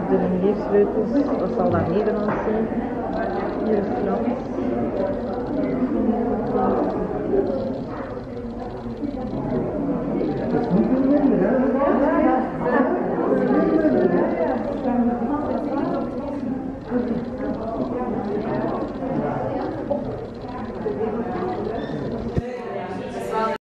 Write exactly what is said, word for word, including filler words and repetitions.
afdeling leefsleutels, wat zal dat Nederlands zijn? Hier is Frans. Het is niet